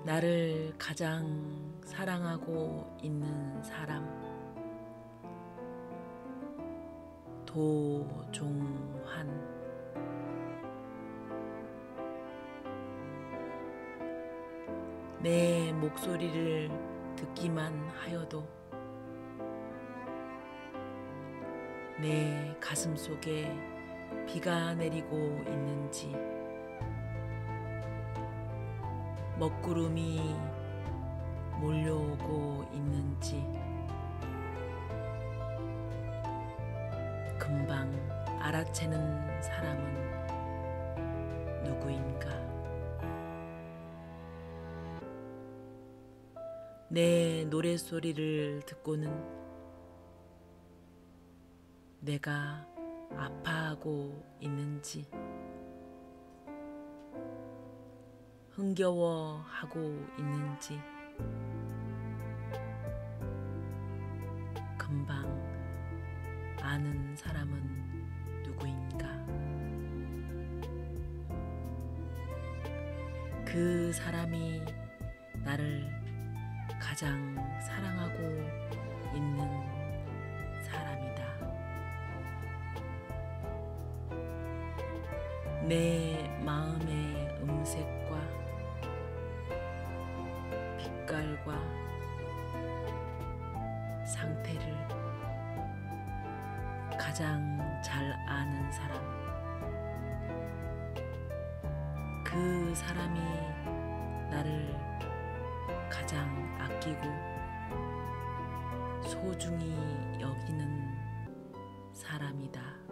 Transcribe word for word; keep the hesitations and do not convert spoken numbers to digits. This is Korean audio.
나를 가장 사랑하고 있는 사람, 도종환. 내 목소리를 듣기만 하여도 내 가슴 속에 비가 내리고 있는지, 먹구름이 몰려오고 있는지 금방 알아채는 사람은 누구인가? 내 노랫소리를 듣고는 내가 아파하고 있는지, 흥겨워하고 있는지 금방 아는 사람은 누구인가? 그 사람이 나를 가장 사랑하고 있는 사람이다. 내 마음의 음색과 빛깔과 상태를 가장 잘 아는 사람, 그 사람이 나를 가장 아끼고 소중히 여기는 사람이다.